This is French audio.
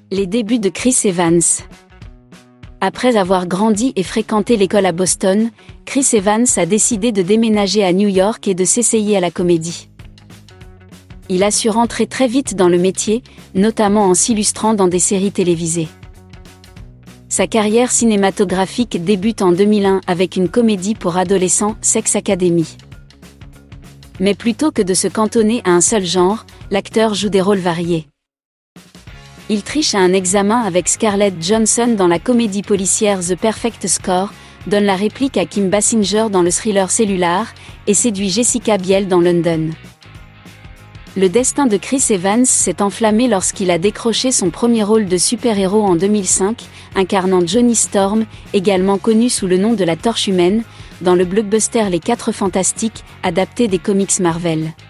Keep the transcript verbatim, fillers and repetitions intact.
Les débuts de Chris Evans. Après avoir grandi et fréquenté l'école à Boston, Chris Evans a décidé de déménager à New York et de s'essayer à la comédie. Il a su rentrer très vite dans le métier, notamment en s'illustrant dans des séries télévisées. Sa carrière cinématographique débute en deux mille un avec une comédie pour adolescents, Sex Academy. Mais plutôt que de se cantonner à un seul genre, l'acteur joue des rôles variés. Il triche à un examen avec Scarlett Johansson dans la comédie policière The Perfect Score, donne la réplique à Kim Basinger dans le thriller Cellular, et séduit Jessica Biel dans London. Le destin de Chris Evans s'est enflammé lorsqu'il a décroché son premier rôle de super-héros en deux mille cinq, incarnant Johnny Storm, également connu sous le nom de la Torche Humaine, dans le blockbuster Les Quatre Fantastiques, adapté des comics Marvel.